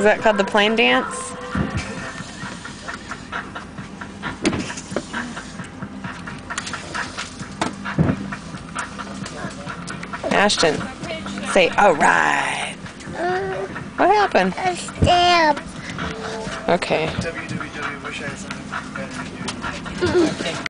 that called the plane dance? Ashton, say alright. What happened? A stamp. Okay. www. Wish I had something better to do.